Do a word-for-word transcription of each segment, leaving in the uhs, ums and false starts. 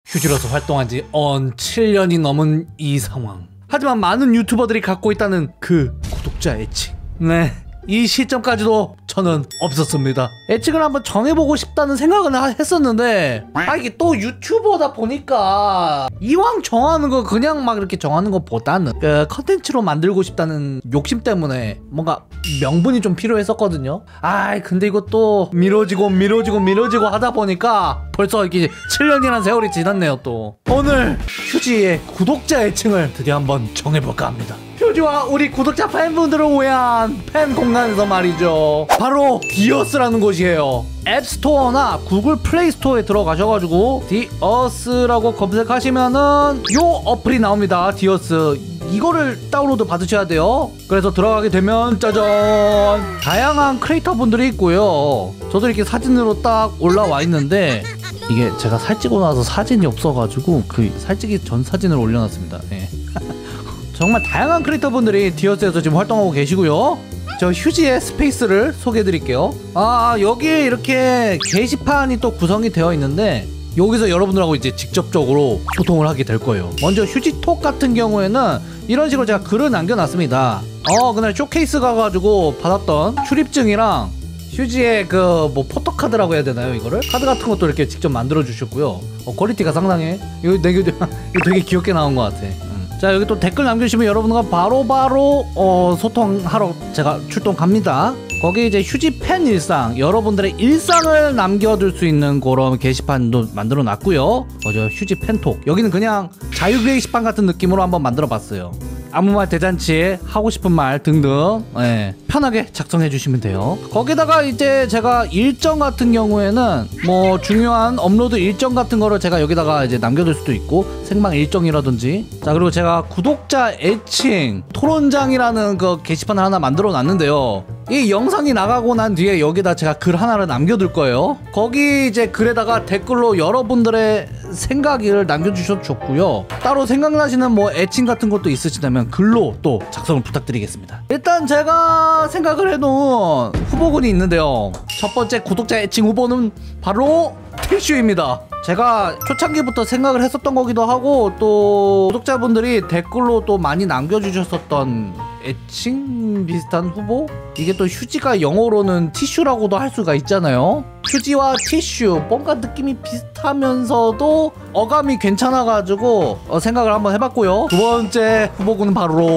휴지로서 활동한 지 언 칠 년이 넘은 이 상황. 하지만 많은 유튜버들이 갖고 있다는 그 구독자 애칭. 네, 이 시점까지도 저는 없었습니다. 애칭을 한번 정해보고 싶다는 생각은 했었는데, 아 이게 또 유튜버다 보니까 이왕 정하는 거 그냥 막 이렇게 정하는 것보다는 그 컨텐츠로 만들고 싶다는 욕심 때문에 뭔가 명분이 좀 필요했었거든요. 아 근데 이것도 미뤄지고 미뤄지고 미뤄지고 하다 보니까 벌써 이렇게 칠 년이라는 세월이 지났네요. 또 오늘 휴지의 구독자 애칭을 드디어 한번 정해볼까 합니다. 휴지와 우리 구독자 팬분들을 위한 팬 공간에서 말이죠, 바로 디어스라는 곳이에요. 앱스토어나 구글 플레이스토어에 들어가셔가지고 디어스라고 검색하시면은 요 어플이 나옵니다. 디어스 이거를 다운로드 받으셔야 돼요. 그래서 들어가게 되면 짜잔, 다양한 크리에이터 분들이 있고요. 저도 이렇게 사진으로 딱 올라와 있는데, 이게 제가 살찌고 나서 사진이 없어가지고 그 살찌기 전 사진을 올려놨습니다. 네. 정말 다양한 크리에이터 분들이 디어스에서 지금 활동하고 계시고요. 저 휴지의 스페이스를 소개해드릴게요. 아 여기에 이렇게 게시판이 또 구성이 되어 있는데, 여기서 여러분들하고 이제 직접적으로 소통을 하게 될 거예요. 먼저 휴지톡 같은 경우에는 이런 식으로 제가 글을 남겨놨습니다. 어 그날 쇼케이스 가가지고 받았던 출입증이랑 휴지의 그 뭐 포토카드라고 해야 되나요, 이거를? 카드 같은 것도 이렇게 직접 만들어 주셨고요. 어 퀄리티가 상당해. 이거 되게, 이거 되게 귀엽게 나온 것 같아. 자 여기 또 댓글 남겨주시면 여러분과 바로바로 바로 어, 소통하러 제가 출동 갑니다. 거기 이제 휴지 팬 일상, 여러분들의 일상을 남겨둘 수 있는 그런 게시판도 만들어 놨고요. 어저 휴지 팬톡, 여기는 그냥 자유 게시판 같은 느낌으로 한번 만들어 봤어요. 아무 말 대잔치, 하고 싶은 말 등등, 예, 편하게 작성해 주시면 돼요. 거기다가 이제 제가 일정 같은 경우에는 뭐 중요한 업로드 일정 같은 거를 제가 여기다가 이제 남겨둘 수도 있고, 생방 일정이라든지. 자 그리고 제가 구독자 애칭 토론장이라는 그 게시판을 하나 만들어 놨는데요. 이 영상이 나가고 난 뒤에 여기다 제가 글 하나를 남겨둘 거예요. 거기 이제 글에다가 댓글로 여러분들의 생각을 남겨주셔도 좋고요. 따로 생각나시는 뭐 애칭 같은 것도 있으시다면 글로 또 작성을 부탁드리겠습니다. 일단 제가 생각을 해놓은 후보군이 있는데요. 첫 번째 구독자 애칭 후보는 바로 티슈입니다. 제가 초창기부터 생각을 했었던 거기도 하고, 또 구독자분들이 댓글로 또 많이 남겨주셨었던 애칭 비슷한 후보? 이게 또 휴지가 영어로는 티슈라고도 할 수가 있잖아요. 휴지와 티슈 뭔가 느낌이 비슷하면서도 어감이 괜찮아가지고 어, 생각을 한번 해봤고요. 두 번째 후보군은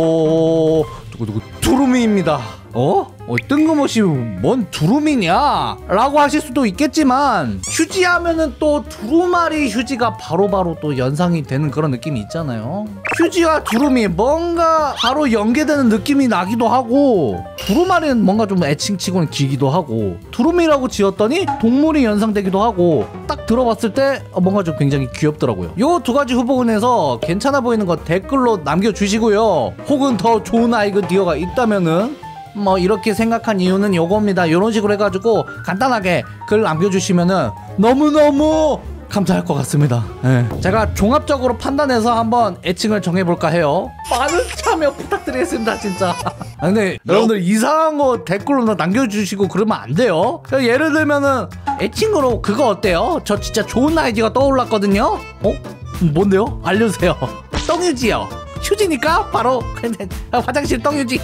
바로 누구누구 두루미입니다. 어? 어 뜬금없이 뭔 두루미냐? 라고 하실 수도 있겠지만, 휴지 하면은 또 두루마리 휴지가 바로바로 또 연상이 되는 그런 느낌이 있잖아요. 휴지와 두루미 뭔가 바로 연계되는 느낌이 나기도 하고, 두루마리는 뭔가 좀 애칭치고는 길기도 하고, 두루미라고 지었더니 동물이 연상되기도 하고, 딱 들어봤을 때 뭔가 좀 굉장히 귀엽더라고요. 요 두 가지 후보군에서 괜찮아 보이는 거 댓글로 남겨주시고요. 혹은 더 좋은 아이디어가 있다면은 뭐 이렇게 생각한 이유는 요겁니다, 요런 식으로 해가지고 간단하게 글 남겨주시면은 너무너무 감사할 것 같습니다. 네. 제가 종합적으로 판단해서 한번 애칭을 정해볼까 해요. 많은 참여 부탁드리겠습니다 진짜. 아, 근데 여러분들 이상한 거 댓글로 남겨주시고 그러면 안 돼요. 예를 들면은 애칭으로 그거 어때요? 저 진짜 좋은 아이디어가 떠올랐거든요. 어? 뭔데요? 알려주세요. 똥유지요. 휴지니까 바로 화장실 똥유지.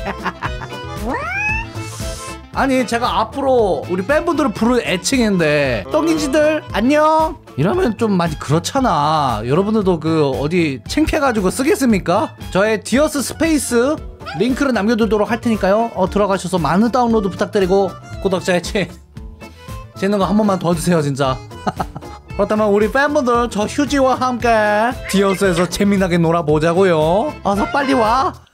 아니 제가 앞으로 우리 팬분들을 부를 애칭인데 똥인지들 안녕 이러면 좀 많이 그렇잖아. 여러분들도 그 어디 창피해가지고 쓰겠습니까? 저의 디어스 스페이스 링크를 남겨두도록 할 테니까요. 어 들어가셔서 많은 다운로드 부탁드리고 구독자 애칭 재는 거 한 번만 도와주세요 진짜. 그렇다면 우리 팬분들 저 휴지와 함께 디어스에서 재미나게 놀아보자고요. 어서 빨리 와.